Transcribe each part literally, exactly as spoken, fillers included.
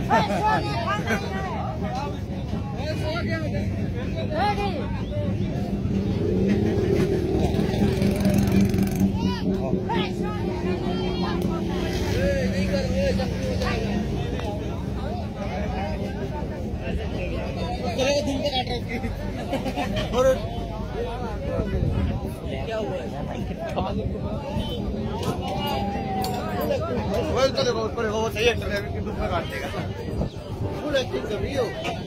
और क्या हुआ वो तो देखो उसको देखो वो सही एक्टर है कि दूसरा काट देगा फुल एक्टिंग कर रही हो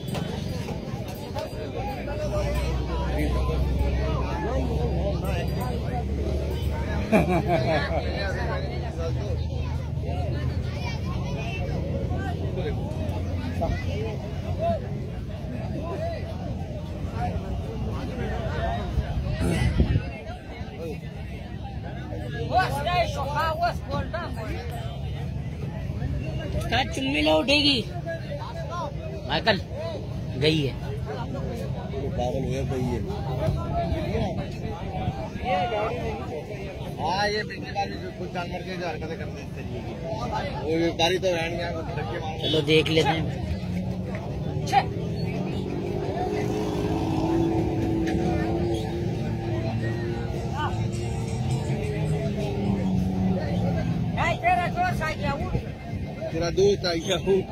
चुम्मी लो उठेगी माइकल गई है पागल हुए गई है हाँ ये पिछले बार कुछ जानवर के जो हरकतें करते हैं इस तरीके की वो व्यापारी तो रहन गया चलो देख लेते हैं तेरा दोस्त आई क्या हूँ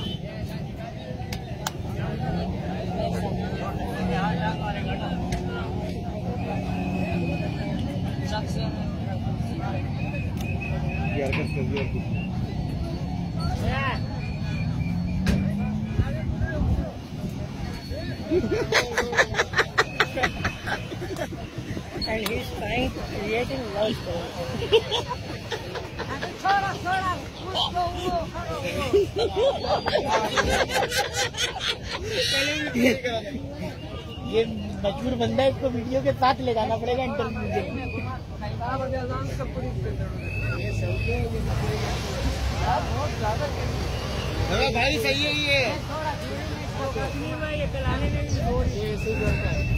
यार कर दिया and he's trying to creating love story. ये मजबूर बंदा है, इसको वीडियो के साथ ले जाना पड़ेगा इंटरव्यू के। भाई सही है ये।